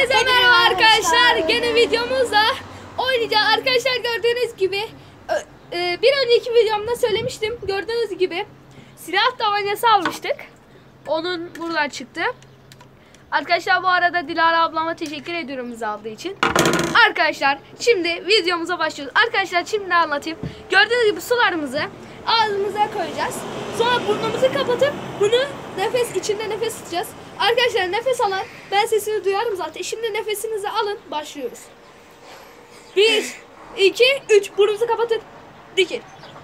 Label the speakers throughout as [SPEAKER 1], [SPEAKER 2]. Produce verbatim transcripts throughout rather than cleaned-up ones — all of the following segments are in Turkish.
[SPEAKER 1] Herkese merhaba arkadaşlar. Gene videomuzda oynayacağız. Arkadaşlar gördüğünüz gibi bir önceki videomda söylemiştim. Gördüğünüz gibi silah tabancası almıştık. Onun buradan çıktı. Arkadaşlar bu arada Dilara ablama teşekkür ediyorum bizi aldığı için. Arkadaşlar şimdi videomuza başlıyoruz. Arkadaşlar şimdi anlatayım. Gördüğünüz gibi sularımızı ağzımıza koyacağız. Sonra burnumuzu kapatıp bunu nefes içinde nefes tutacağız. Arkadaşlar nefes alan, ben sesini duyarım zaten. Şimdi nefesinizi alın, başlıyoruz. Bir, iki, üç. Burnunuzu kapatın. Dikin.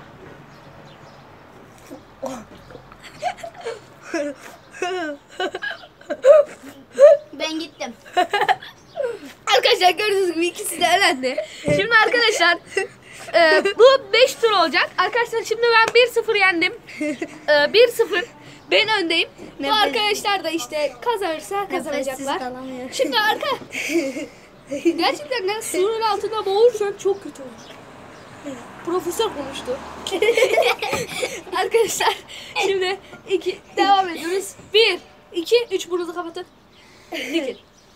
[SPEAKER 2] Ben gittim.
[SPEAKER 1] Arkadaşlar gördüğünüz gibi ikisi de elendi. Şimdi arkadaşlar e, bu beş tur olacak. Arkadaşlar şimdi ben bir sıfır yendim. E, bir sıfır. Ben öndeyim. Bu
[SPEAKER 2] Nefes-
[SPEAKER 1] arkadaşlar da işte kazanırsa kazanacaklar.
[SPEAKER 2] kalamıyorum.
[SPEAKER 1] Şimdi arka gerçekten de suyun altında boğulursan çok kötü olur. Profesör konuştu. Arkadaşlar şimdi iki devam ediyoruz. Bir, iki, üç. Burnunuzu kapatın. Dikin.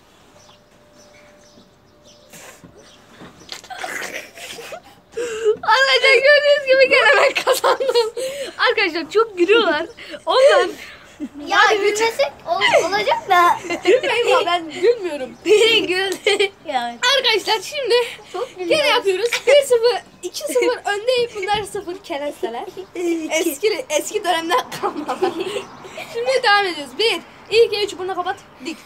[SPEAKER 1] Arkadaşlar gördüğünüz gibi gene ben kazandım. Arkadaşlar çok gülüyorlar. Ondan
[SPEAKER 2] Ya gülmesek ol- olacak da.
[SPEAKER 1] gülmeyin ama ben gülmüyorum.
[SPEAKER 2] Biri güldü. Yani.
[SPEAKER 1] Arkadaşlar şimdi
[SPEAKER 2] Çok
[SPEAKER 1] gene yapıyoruz. bir sıfır, iki sıfır öndeyim. Bunlar sıfır keresteler. Eski eski dönemden kalmalar. Şimdi devam ediyoruz. bir, iki, üç. Bunu kapat. Dik.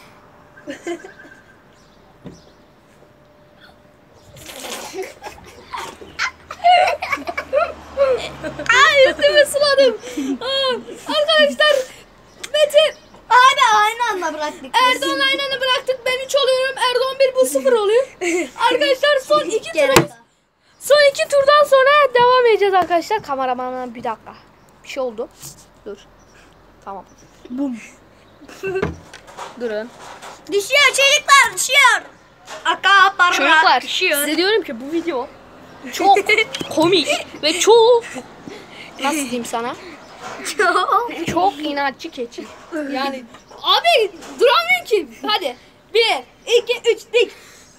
[SPEAKER 1] Ay üstüme suladım. Aa, arkadaşlar Mete
[SPEAKER 2] Abi aynı anda bıraktık.
[SPEAKER 1] Erdoğan aynı anda bıraktık. Ben üç oluyorum. Erdoğan bir, bu sıfır oluyor. Arkadaşlar son iki turumuz. Son iki turdan sonra devam edeceğiz arkadaşlar. Kameramandan bir dakika. Bir şey oldu. Dur. Tamam. Bum. Durun.
[SPEAKER 2] Düşüyor çocuklar düşüyor. Aka para
[SPEAKER 1] Çocuklar
[SPEAKER 2] düşüyor.
[SPEAKER 1] size diyorum ki bu video çok komik ve çok, nasıl diyeyim sana,
[SPEAKER 2] Çok.
[SPEAKER 1] çok inatçı keçi. Yani abi duramıyor ki. Hadi bir, iki, üç, dik.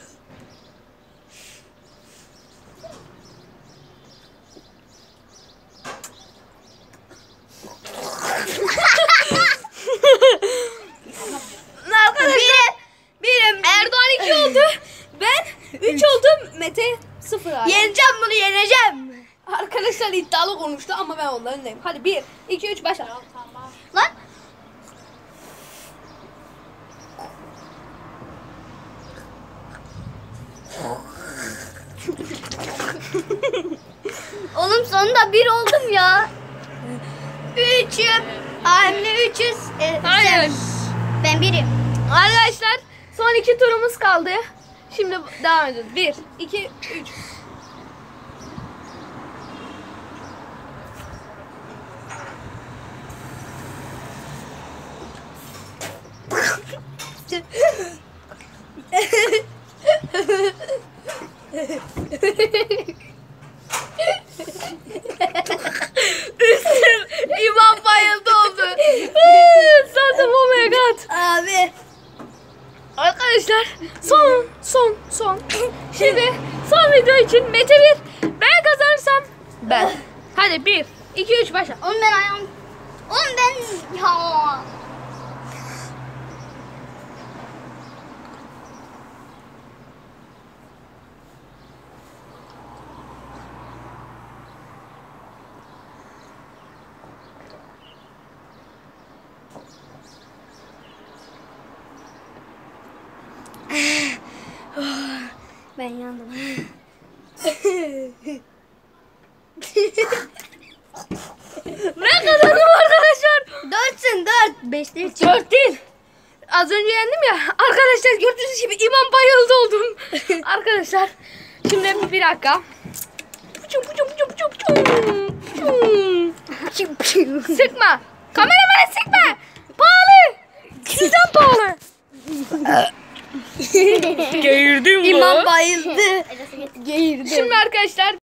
[SPEAKER 2] Biri, birim.
[SPEAKER 1] Erdoğan iki oldu. Ben üç oldum. Mete sıfır abi.
[SPEAKER 2] Yeneceğim bunu yeneceğim.
[SPEAKER 1] Arkadaşlar iddialı konuştu ama ben onların öndeyim. Hadi bir, iki, üç başla.
[SPEAKER 2] Lan. Oğlum sonunda bir oldum ya. Üçüm. Anne üçüz. E,
[SPEAKER 1] Hayır.
[SPEAKER 2] sen- Ben birim.
[SPEAKER 1] Arkadaşlar son iki turumuz kaldı. Şimdi devam ediyoruz. Bir, iki, üç. Üstüm İmam bayıldı oldu. Sandım, oh my god.
[SPEAKER 2] Abi.
[SPEAKER 1] Arkadaşlar son son son. Şimdi son video için Mete bir, ben kazanırsam ben. Hadi bir, iki, üç başla.
[SPEAKER 2] Oğlum ben ayağım. Oğlum ben. Ya. Ben yandım.
[SPEAKER 1] Ben kazandım arkadaşlar.
[SPEAKER 2] Dörtsün dört. Beşte üç.
[SPEAKER 1] Dört değil. Az önce yendim ya. Arkadaşlar gördüğünüz gibi İmam bayıldı oldum. Arkadaşlar şimdi bir dakika. Puçum, puçum, puçum, puçum, puçum. Sıkma. Kameraman sıkma. Pahalı. Sizden pahalı. Geğirdim
[SPEAKER 2] İmam bayıldı.
[SPEAKER 1] Şimdi arkadaşlar